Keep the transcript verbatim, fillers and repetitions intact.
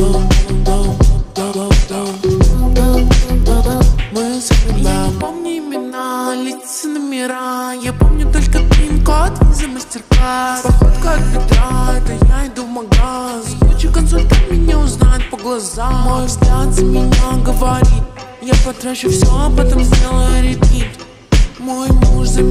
Мы с Я не помню имена, лица, номера. Я помню только пин-код, виза, мастер-класс. Походка от бедра, это я иду в магаз. Куча консультант меня узнает по глазам. Мой взгляд за меня говорит: я потрачу все, а потом сделаю репит. Мой муж за